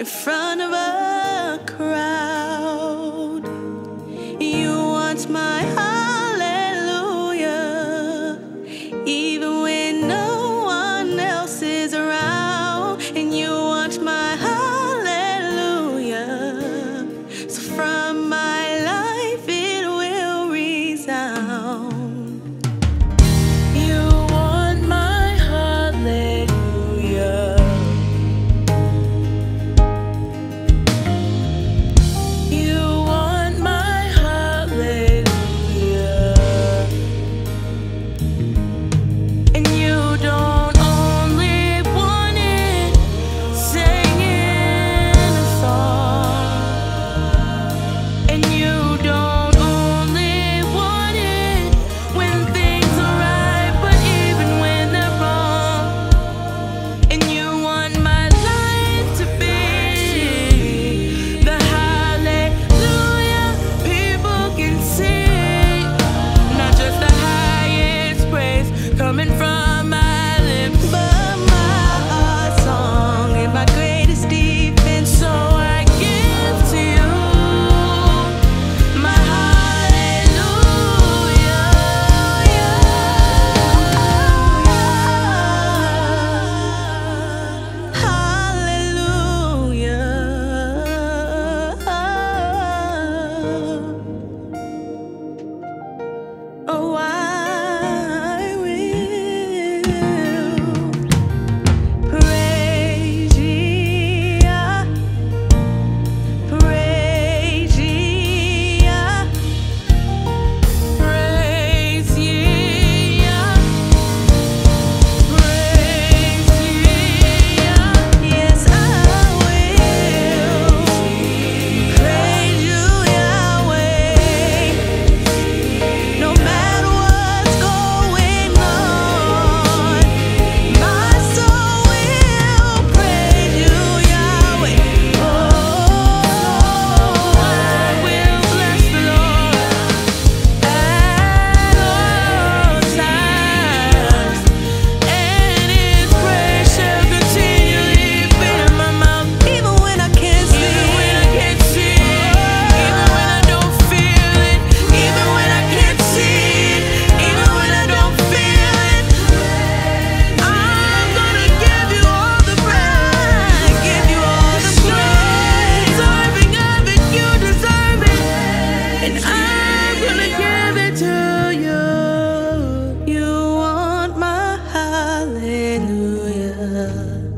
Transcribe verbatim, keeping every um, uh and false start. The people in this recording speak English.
in front of a crowd. You want my hallelujah, even when no one else is around. And you want my hallelujah, so from my life it will resound. Coming from my lips, but my heart song is my greatest defense. So I give to you my hallelujah. Hallelujah. Oh, I hallelujah.